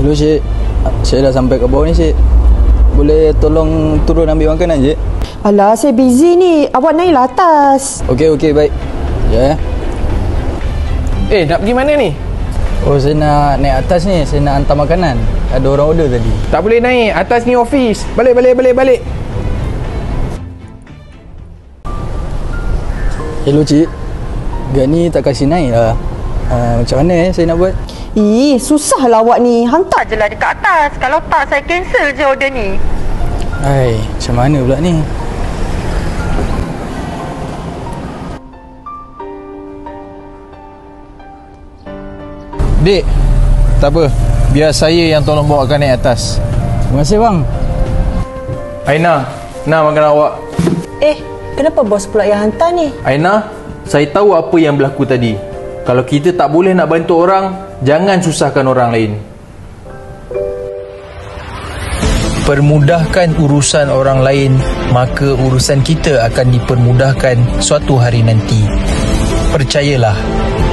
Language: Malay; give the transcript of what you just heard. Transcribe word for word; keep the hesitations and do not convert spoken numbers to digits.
Hello Cik, saya dah sampai ke bawah ni Cik. Boleh tolong turun ambil makanan Cik? Alah, saya busy ni. Awak naiklah atas. Okey, okey, baik. Ya. Eh, nak pergi mana ni? Oh, saya nak naik atas ni. Saya nak hantar makanan. Ada orang order tadi. Tak boleh naik. Atas ni office. Balik, balik, balik, balik. Hello Cik. Gak ni tak kasih naik lah. Uh, macam mana eh saya nak buat? Ih, susahlah awak ni. Hantar je lah dekat atas. Kalau tak, saya cancel je order ni. Hai, macam mana pula ni? Dek, tak apa. Biar saya yang tolong bawakan naik atas. Terima kasih bang. Aina, nak makan awak. Eh, kenapa bos pula yang hantar ni? Aina, saya tahu apa yang berlaku tadi. Kalau kita tak boleh nak bantu orang, jangan susahkan orang lain. Permudahkan urusan orang lain, maka urusan kita akan dipermudahkan suatu hari nanti. Percayalah.